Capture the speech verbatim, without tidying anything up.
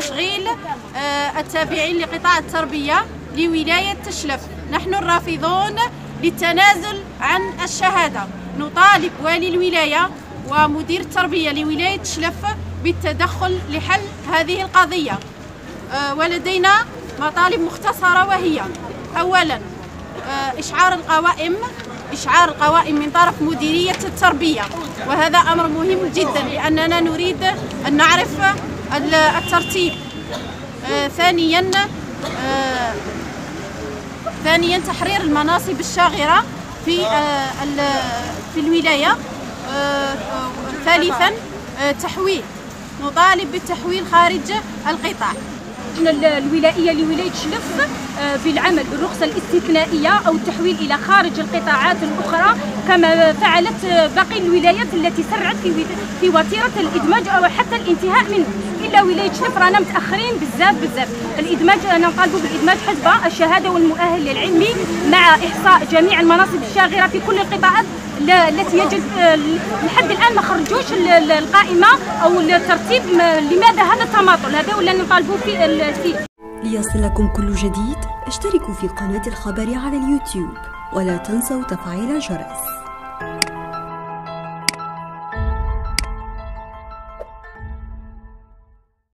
تشغيل التابعين لقطاع التربية لولاية تشلف. نحن الرافضون للتنازل عن الشهادة. نطالب والي الولاية ومدير التربية لولاية تشلف بالتدخل لحل هذه القضية. ولدينا مطالب مختصرة، وهي أولا إشعار القوائم إشعار القوائم من طرف مديرية التربية، وهذا أمر مهم جدا لأننا نريد أن نعرف الترتيب. ثانيا ثانيا تحرير المناصب الشاغرة في في الولاية. ثالثا تحويل نطالب بالتحويل خارج القطاع. الولائية لولاية تشلف بالعمل بالرخصة الاستثنائية أو التحويل إلى خارج القطاعات الأخرى كما فعلت باقي الولايات التي سرعت في في وتيرة الإدماج أو حتى الانتهاء منه. إلا ولاية تشلف رانا متأخرين بزاف بزاف. الإدماج أنا نطالبوا بالإدماج حسب الشهادة والمؤهل العلمي مع إحصاء جميع المناصب الشاغرة في كل القطاعات التي يجب لحد الآن ما خرجوش القائمة أو الترتيب. لماذا هذا التماطل؟ هذا ولا نطالبوا فيه. ليصلكم كل جديد اشتركوا في قناة الخبر على اليوتيوب ولا تنسوا تفعيل الجرس.